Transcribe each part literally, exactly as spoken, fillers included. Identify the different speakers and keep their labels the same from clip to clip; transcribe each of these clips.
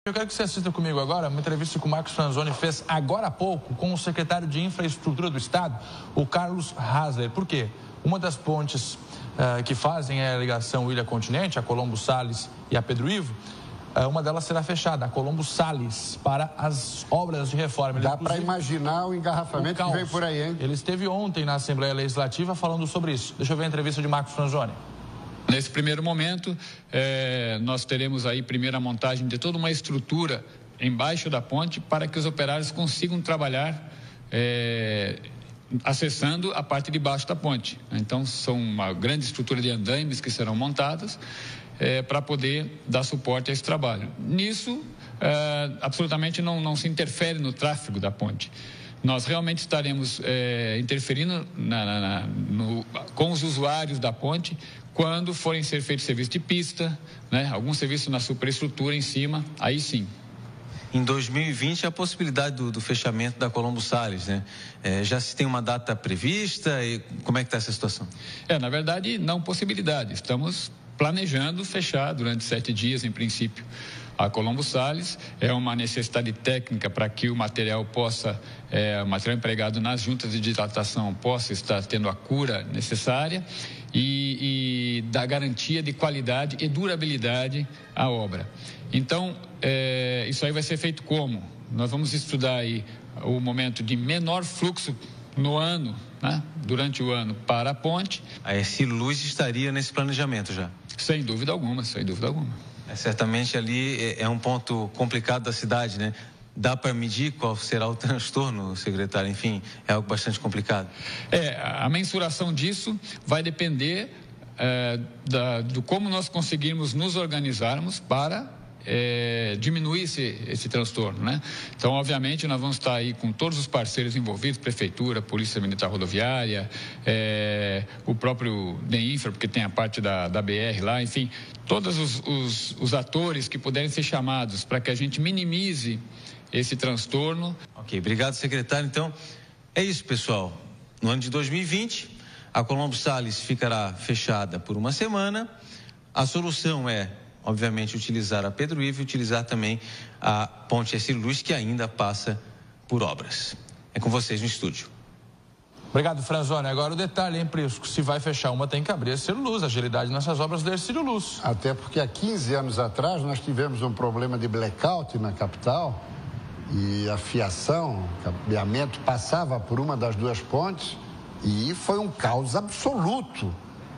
Speaker 1: Eu quero que você assista comigo agora uma entrevista que o Marcos Franzoni fez agora há pouco com o secretário de Infraestrutura do Estado, o Carlos Hasler. Por quê? Uma das pontes uh, que fazem a ligação Ilha-Continente, a Colombo Salles e a Pedro Ivo, uh, uma delas será fechada, a Colombo Salles, para as obras de reforma.
Speaker 2: Dá para imaginar o engarrafamento o que vem por aí, hein?
Speaker 1: Ele esteve ontem na Assembleia Legislativa falando sobre isso. Deixa eu ver a entrevista de Marcos Franzoni.
Speaker 3: Nesse primeiro momento, eh, nós teremos aí primeiro a montagem de toda uma estrutura embaixo da ponte para que os operários consigam trabalhar eh, acessando a parte de baixo da ponte. Então, são uma grande estrutura de andaimes que serão montadas eh, para poder dar suporte a esse trabalho. Nisso, eh, absolutamente não, não se interfere no tráfego da ponte. Nós realmente estaremos eh, interferindo na, na, na, no, com os usuários da ponte quando forem ser feitos serviços de pista, né, algum serviço na superestrutura em cima, aí sim.
Speaker 4: Em dois mil e vinte, a possibilidade do, do fechamento da Colombo Salles, né? É, já se tem uma data prevista e como é que está essa situação?
Speaker 3: É, na verdade, não possibilidade. Estamos planejando fechar durante sete dias, em princípio. A Colombo Salles é uma necessidade técnica para que o material possa, é, o material empregado nas juntas de dilatação possa estar tendo a cura necessária e, e dar garantia de qualidade e durabilidade à obra. Então, é, isso aí vai ser feito como? Nós vamos estudar aí o momento de menor fluxo no ano, né, durante o ano para a ponte.
Speaker 4: A Hercílio Luz estaria nesse planejamento já?
Speaker 3: Sem dúvida alguma, sem dúvida alguma.
Speaker 4: É, certamente ali é, é um ponto complicado da cidade, né? Dá para medir qual será o transtorno, secretário? Enfim, é algo bastante complicado.
Speaker 3: É, a mensuração disso vai depender é, da, do como nós conseguirmos nos organizarmos para é, diminuir esse, esse transtorno, né? Então, obviamente, nós vamos estar aí com todos os parceiros envolvidos, Prefeitura, Polícia Militar Rodoviária, é, o próprio DENINFRA, porque tem a parte da, da B R lá, enfim, todos os, os, os atores que puderem ser chamados para que a gente minimize esse transtorno.
Speaker 4: Ok, obrigado, secretário. Então, é isso, pessoal. No ano de dois mil e vinte, a Colombo Salles ficará fechada por uma semana. A solução é, obviamente, utilizar a Pedro Ivo e utilizar também a ponte Hercílio Luz, que ainda passa por obras. É com vocês no estúdio.
Speaker 1: Obrigado, Franzoni. Agora o detalhe, hein, Prisco? Se vai fechar uma, tem que abrir a Hercílio Luz, agilidade nessas obras da Hercílio Luz.
Speaker 2: Até porque há quinze anos atrás nós tivemos um problema de blackout na capital e a fiação, o cabeamento passava por uma das duas pontes e foi um caos absoluto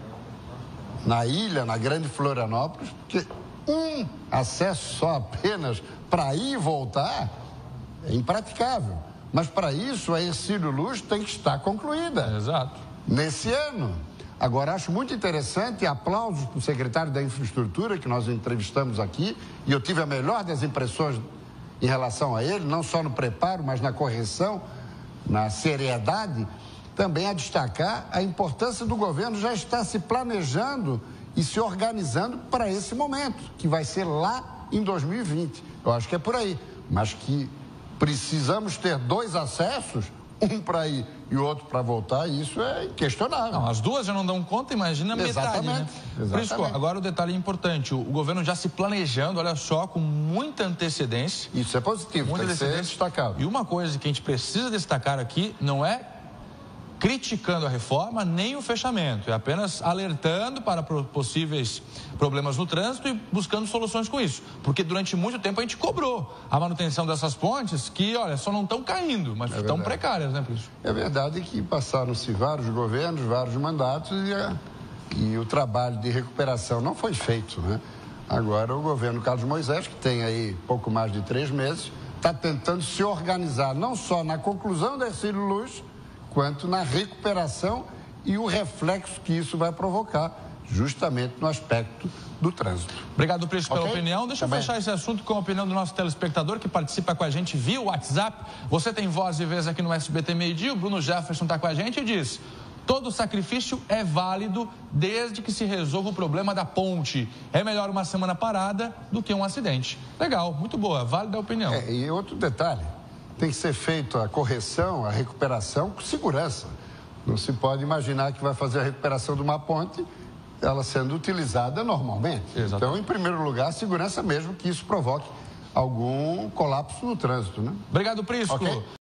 Speaker 2: na ilha, na Grande Florianópolis, porque um acesso só apenas para ir e voltar é impraticável. Mas para isso a Hercílio Luz tem que estar concluída.
Speaker 1: Exato.
Speaker 2: Nesse ano. Agora, acho muito interessante e aplausos para o secretário da Infraestrutura, que nós entrevistamos aqui, e eu tive a melhor das impressões em relação a ele, não só no preparo, mas na correção, na seriedade, também a destacar a importância do governo já estar se planejando e se organizando para esse momento, que vai ser lá em dois mil e vinte. Eu acho que é por aí, mas que precisamos ter dois acessos, um para ir e o outro para voltar, isso é inquestionável.
Speaker 1: Não, as duas já não dão conta, imagina a metade, né? Por isso, agora o detalhe importante, o, o governo já se planejando, olha só, com muita antecedência.
Speaker 2: Isso é positivo,
Speaker 1: muita
Speaker 2: tem que ser destacado.
Speaker 1: E uma coisa que a gente precisa destacar aqui não é criticando a reforma nem o fechamento, é apenas alertando para possíveis problemas no trânsito e buscando soluções com isso, porque durante muito tempo a gente cobrou a manutenção dessas pontes que, olha, só não estão caindo, mas é estão precárias, né, Prisco?
Speaker 2: É verdade que passaram-se vários governos, vários mandatos e, a, e o trabalho de recuperação não foi feito, né? Agora o governo Carlos Moisés, que tem aí pouco mais de três meses, está tentando se organizar não só na conclusão da Hercílio Luz, quanto na recuperação e o reflexo que isso vai provocar, justamente no aspecto do trânsito.
Speaker 1: Obrigado, Prisco, pela
Speaker 2: okay?
Speaker 1: opinião. Deixa
Speaker 2: Também.
Speaker 1: eu fechar esse assunto com a opinião do nosso telespectador que participa com a gente via WhatsApp. Você tem voz e vez aqui no S B T Meio Dia. O Bruno Jefferson está com a gente e diz: todo sacrifício é válido desde que se resolva o problema da ponte. É melhor uma semana parada do que um acidente. Legal, muito boa, válida a opinião.
Speaker 2: É, e outro detalhe, tem que ser feita a correção, a recuperação com segurança. Não se pode imaginar que vai fazer a recuperação de uma ponte, ela sendo utilizada normalmente.
Speaker 1: Exatamente.
Speaker 2: Então, em primeiro lugar, a segurança mesmo que isso provoque algum colapso no trânsito, né?
Speaker 1: Obrigado, Prisco.
Speaker 2: Okay?